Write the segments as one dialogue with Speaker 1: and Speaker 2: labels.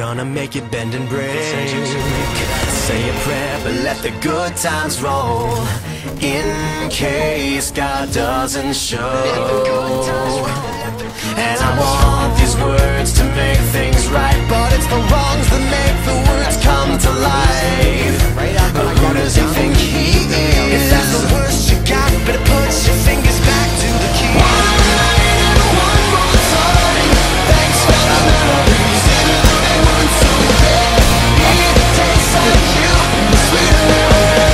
Speaker 1: gonna make it bend and break. Say a prayer, but let the good times roll, in case God doesn't show. And I want these words to make things right, but it's the wrongs that make the words come to life. But who does he think he is? If that's the worst you got, better put your fingers back to the key. One night and one more time. Thanks for the memories, even though they weren't so great. It tastes like you, sweeter.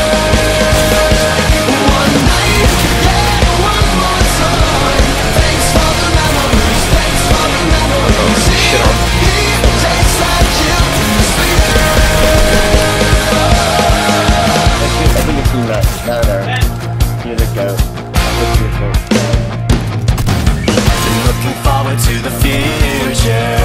Speaker 1: One night and one more time. Thanks for the memories, thanks for the memories. It tastes like you, sweeter.
Speaker 2: I think it's in that. There. Here they go.
Speaker 1: Looking forward to the future.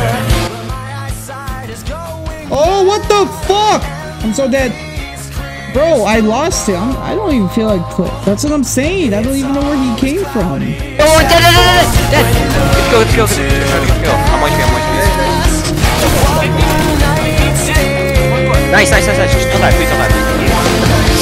Speaker 3: Oh, what the fuck? I'm so dead. Bro, I lost him. I don't even feel like play. That's what I'm saying. I don't even know where he came from.
Speaker 4: Oh, dead! Let's go. I'm watching. Nice. Just don't die, please don't die.